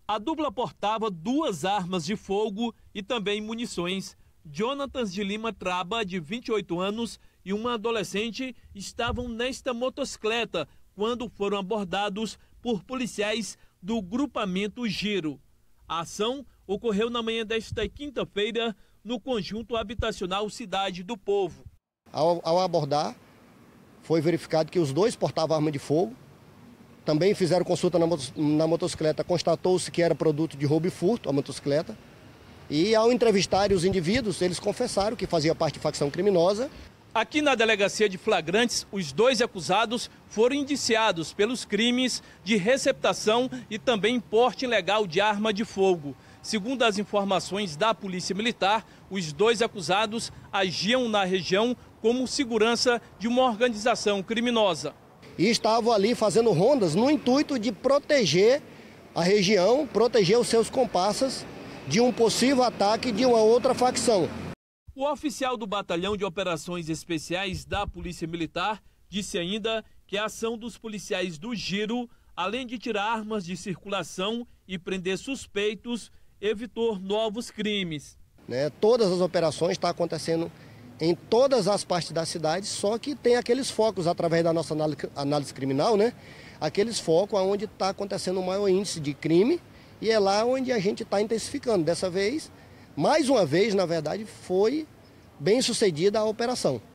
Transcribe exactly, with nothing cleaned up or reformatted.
A dupla portava duas armas de fogo e também munições. Jonatas de Lima Traba, de vinte e oito anos, e uma adolescente estavam nesta motocicleta quando foram abordados por policiais do grupamento Giro. A ação ocorreu na manhã desta quinta-feira no conjunto habitacional Cidade do Povo. Ao, ao abordar, foi verificado que os dois portavam arma de fogo. Também fizeram consulta na, na motocicleta, constatou-se que era produto de roubo e furto, a motocicleta. E ao entrevistarem os indivíduos, eles confessaram que fazia parte de facção criminosa. Aqui na delegacia de flagrantes, os dois acusados foram indiciados pelos crimes de receptação e também porte ilegal de arma de fogo. Segundo as informações da Polícia Militar, os dois acusados agiam na região como segurança de uma organização criminosa. E estavam ali fazendo rondas no intuito de proteger a região, proteger os seus comparsas de um possível ataque de uma outra facção. O oficial do Batalhão de Operações Especiais da Polícia Militar disse ainda que a ação dos policiais do Giro, além de tirar armas de circulação e prender suspeitos, evitou novos crimes. Né, todas as operações estão acontecendo em todas as partes da cidade, só que tem aqueles focos, através da nossa análise criminal, né? Aqueles focos onde está acontecendo o maior índice de crime, e é lá onde a gente está intensificando. Dessa vez, mais uma vez, na verdade, foi bem sucedida a operação.